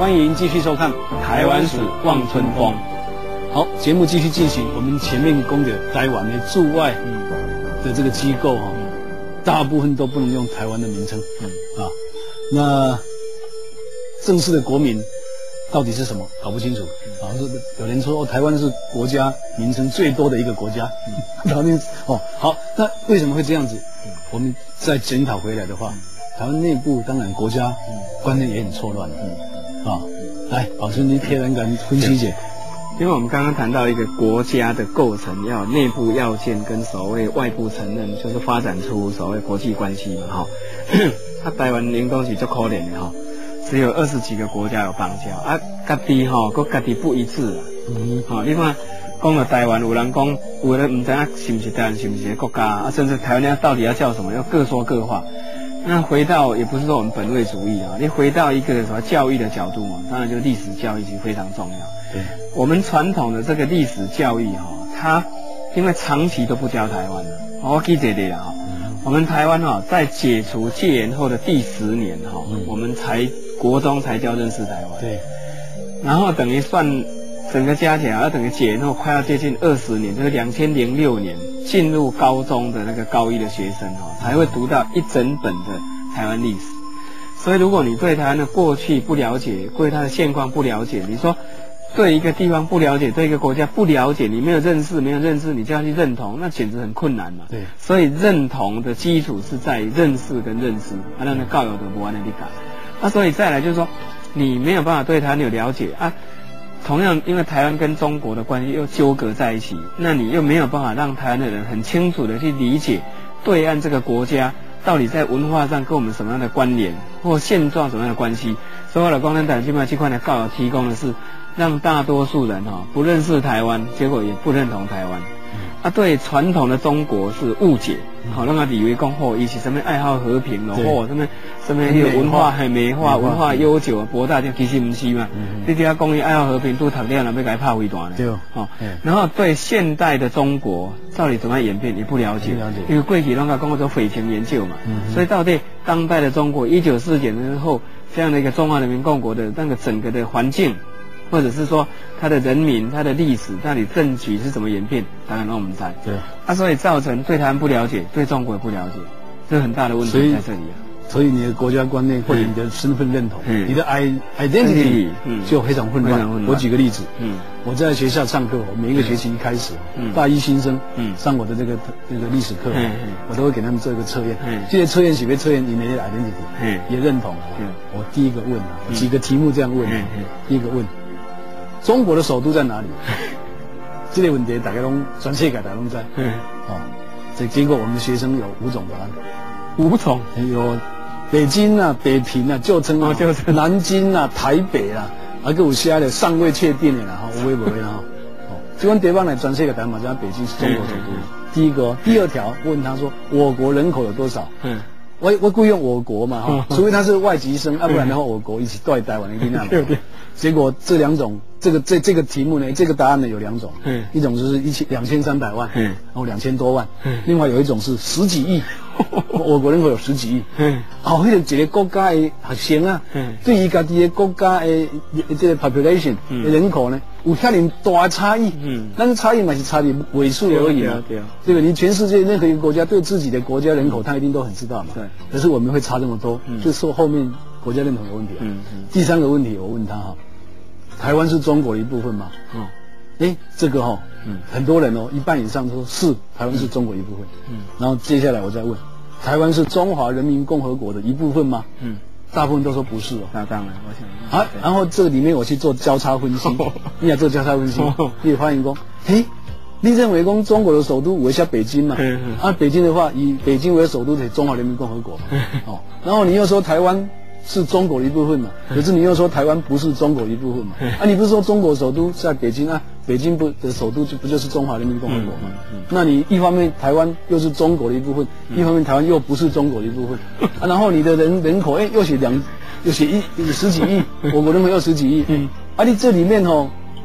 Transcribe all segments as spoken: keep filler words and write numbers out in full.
欢迎继续收看《台湾史望春风》。好，节目继续进行。我们前面讲的台湾的驻外的这个机构哈，大部分都不能用台湾的名称啊。那正式的国名到底是什么？搞不清楚。啊，有人说哦，台湾是国家名称最多的一个国家。讨论哦，好，那为什么会这样子？我们再检讨回来的话，台湾内部当然国家观念也很错乱。啊，来，宝春，你贴人敢分析一下。 因为我们刚刚谈到一个国家的构成，要有内部要件跟所谓外部承认，就是发展出所谓国际关系嘛，哈。他台湾领东西就可怜的哈，只有二十几个国家有邦交啊，各地哈，各各地不一致啊。嗯，好，你看，讲到台湾，有人讲，有人唔知道是不是台湾，是不是国家啊，甚至台湾到底要叫什么，要各说各话。那回到也不是说我们本位主义啊，你回到一个什么教育的角度嘛，当然就历史教育其实非常重要。对，我们传统的这个历史教育哈，它因为长期都不教台湾了，我记得的哈，我们台湾哈在解除戒严后的第十年哈，我们才国中才教认识台湾。对，然后等于算整个加起来，要等于解严后快要接近二十年，就是两千零六年。进入高中的那个高一的学生哦，才会读到一整本的台湾历史。所以，如果你对台湾的过去不了解，对它的现况不了解，你说对一个地方不了解，对一个国家不了解，你没有认识，没有认识，你就要去认同，那简直很困难嘛。对。所以，认同的基础是在于认识跟认知，啊，那那教育的不完的理解。啊，所以再来就是说，你没有办法对台湾有了解啊。同样，因为台湾跟中国的关系又纠葛在一起，那你又没有办法让台湾的人很清楚的去理解对岸这个国家到底在文化上跟我们什么样的关联，或现状什么样的关系。所以我的光灯党基本上这块的告诉提供的是让大多数人哈、哦、不认识台湾，结果也不认同台湾。啊，对传统的中国是误解，好、嗯，让他以为讲哦，伊是什么爱好和平咯，或什么什么那个文化很美化、文化悠久、博大，就其实不是嘛。你只要讲伊爱好和平，都读了，要给他拍回弹呢。对，哦，然后对现代的中国到底怎么演变，也不了解，了解，因为过去让他讲做匪情研究嘛，嗯、所以到底当代的中国一九四九年之后这样的一个中华人民共和国的那个整个的环境。或者是说他的人民、他的历史到底政局是怎么演变，当然让我们在对啊，所以造成对台湾不了解，对中国也不了解，这很大的问题在这里啊。 所以你的国家观念或者你的身份认同，嗯、你的 i identity 就非常混乱。嗯、我举个例子，嗯，我在学校上课，我每一个学期一开始，嗯、大一新生，嗯，上我的这个这个历史课，嗯、我都会给他们做一个测验。嗯、这些测验是被测验你们的 identity， 嗯、也认同了。嗯、我第一个问啊，我几个题目这样问，嗯、第一个问。中国的首都在哪里？这个问题大家都全世界大家都在。嗯，哦，这结果我们学生有五种答案。 五种有北京啊、北平啊，就称啊，就称南京啊、台北啊，还有其他的尚未确定的啦，哈，有没有啦？哦，这款地方呢，全世界大家嘛，在北京是中国首都。第一个，第二条问他说，我国人口有多少？嗯。我我故意用我国嘛哈，除非他是外籍生，要、啊、不然的话我国一起对台湾的那嘛。对对。结果这两种，这个这这个题目呢，这个答案呢有两种，嗯，一种就是一千两千三百万，嗯，然后两千多万，嗯，另外有一种是十几亿，我国人口有十几亿，嗯，哦，那个一个国家的学生啊，嗯，对于家己的国家的这个 population 的人口呢，有遐尼大差异，嗯，但是差异嘛是差异尾数而已嘛，对啊，对吧？你全世界任何一个国家对自己的国家人口，他一定都很知道嘛，对，可是我们会差这么多，嗯，就说后面国家认同有问题啊，嗯嗯，第三个问题我问他哈。台湾是中国的一部分吗？嗯，哎，这个哈、哦，嗯，很多人哦，一半以上说是台湾是中国一部分。嗯，然后接下来我再问，台湾是中华人民共和国的一部分吗？嗯，大部分都说不是哦。 那当然，我想啊，然后这个里面我去做交叉分析，你也做交叉分析，你也发现说，嘿，你认为说中国的首都为下北京嘛？嗯啊，北京的话以北京为首都的中华人民共和国嘛。哦，然后你又说台湾。是中国的一部分嘛？可是你又说台湾不是中国的一部分嘛？啊，你不是说中国首都在北京啊？北京不的首都就不就是中华人民共和国嘛？嗯嗯、那你一方面台湾又是中国的一部分，嗯、一方面台湾又不是中国的一部分，啊，然后你的人人口哎又写两又写一十几亿，我国人口又十几亿，嗯、啊，你这里面哦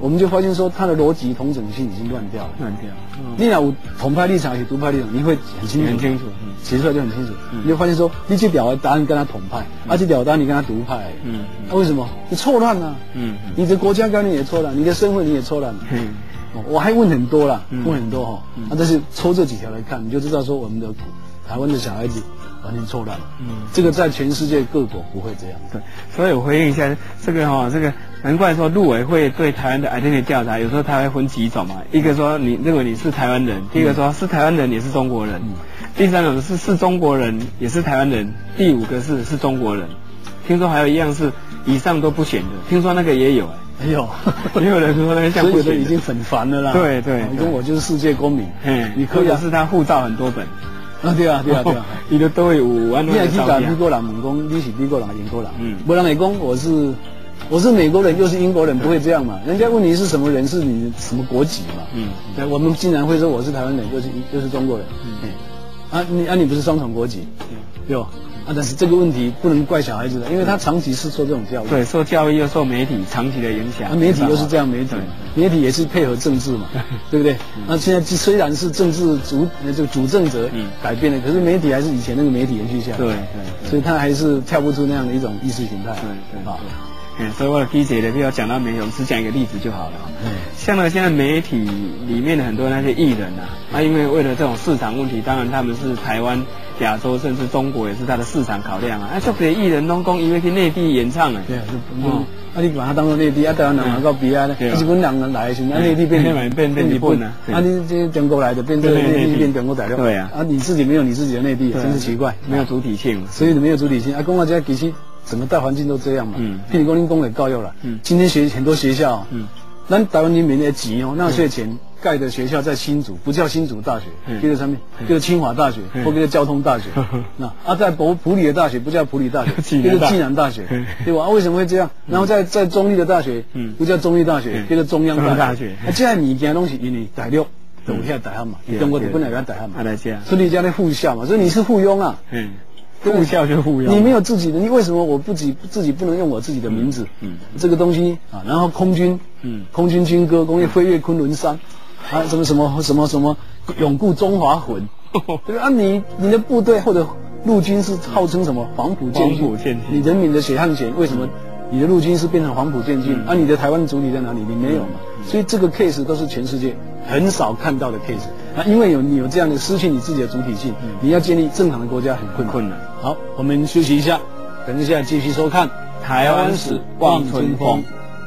我们就发现说它的逻辑统整性已经乱掉了。 乱掉。嗯、 你有统派立场还是独派立场，你会很清楚， 很清楚，嗯、 写出来就很清楚。嗯、你就发现说，你这条答案跟他统派，嗯、啊，这条答案你跟他独派。嗯，那、啊、为什么？你错乱了。嗯，你的国家概念也错了，你的身份你也错乱了。嗯。我还问很多啦，嗯、问很多哈，嗯、啊，但是抽这几条来看，你就知道说我们的台湾的小孩子完全错乱了。嗯，这个在全世界各国不会这样。 对，所以我回应一下这个哈、哦，这个难怪说陆委会对台湾的 identity 调查，有时候它会分几种嘛，一个说你认为你是台湾人，第一个说是台湾人也是中国人，嗯、第三种是是中国人也是台湾人，第五个是是中国人，听说还有一样是以上都不选的，听说那个也有哎。 没有， 也有人说那个像不选的已经很烦了啦。 对对， 你跟我就是世界公民， 嗯，你可以是他护照很多本。 啊，对啊，对啊，对啊， 你的都有五万多。 你还去讲美国人，问讲你是美国人还是英国人？嗯，没人会讲我是我是美国人又是英国人，不会这样嘛？人家问你是什么人，是你什么国籍嘛？嗯，那我们竟然会说我是台湾人，又是又是中国人。嗯，啊你啊你不是双重国籍？嗯，对吧？啊，但是这个问题不能怪小孩子的，因为他长期是受这种教育， 对，受教育又受媒体长期的影响， 啊，媒体又是这样，媒体，媒体也是配合政治嘛，对不对？那现在虽然是政治主这个主政者改变了，可是媒体还是以前那个媒体延续下来， 对对， 所以他还是跳不出那样的一种意识形态， 对对啊。嗯，所以我的理解的，比如讲到媒体，我们只讲一个例子就好了。嗯，像呢，现在媒体里面的很多那些艺人啊，啊，因为为了这种市场问题，当然他们是台湾、亚洲甚至中国也是他的市场考量啊。啊，这些艺人拢讲以为去内地演唱哎， 对啊，哦，啊，你把它当做内地，啊，台湾人拿到比啊，日本人来的时候，啊，内地变变变变日本啊， 啊，你这中国来的变成内地变中国大陆， 对啊， 啊，你自己没有你自己的内地，真是奇怪， 没有主体性， 所以你没有主体性。啊，讲到这其实。整个大环境都这样嘛，嗯，譬如讲，你讲的教育了，嗯，今天学很多学校，嗯，咱台湾人民的急哦，纳税钱盖的学校在新竹，不叫新竹大学，叫做什么？叫做清华大学，或者叫交通大学。那啊，在普普里的大学不叫普里大学，叫做暨南大学，对吧？啊，为什么会这样？然后在在中立的大学，嗯，不叫中立大学，叫做中央大学。啊，这样物件东西因为大陆都有遐大学嘛，中国就本来有大学嘛，所以你家的附校嘛，所以你是附庸啊，嗯。 附校就附庸， 你没有自己的，你为什么我不自己自己不能用我自己的名字？嗯，这个东西啊，然后空军，嗯，空军军歌，工业飞越昆仑山，啊，什么什么什么什么，永固中华魂，对吧？啊，你你的部队或者陆军是号称什么黄埔舰军？你人民的血汗钱，为什么你的陆军是变成黄埔舰军？啊，你的台湾主体在哪里？你没有嘛？所以这个 case 都是全世界很少看到的 case。啊，因为有你有这样的失去你自己的主体性，你要建立正常的国家很困难。困难。好，我们休息一下，等一下继续收看《台湾史望春风》。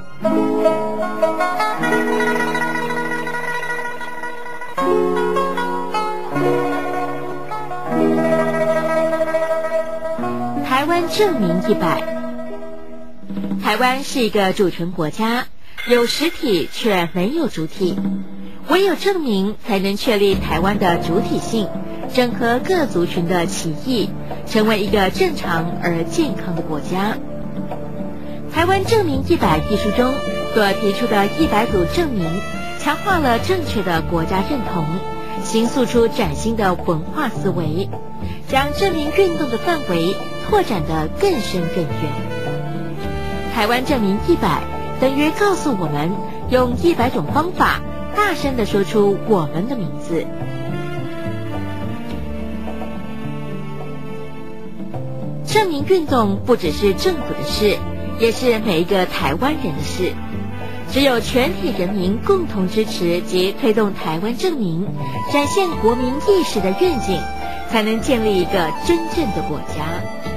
台湾证明一百。台湾是一个主权国家，有实体却没有主体。唯有证明，才能确立台湾的主体性，整合各族群的歧义，成为一个正常而健康的国家。台湾证明一百一书中所提出的一百组证明，强化了正确的国家认同，形塑出崭新的文化思维，将证明运动的范围拓展得更深更远。台湾证明一百等于告诉我们，用一百种方法大声地说出我们的名字。证明运动不只是政府的事，也是每一个台湾人的事。只有全体人民共同支持及推动台湾证明，展现国民意识的愿景，才能建立一个真正的国家。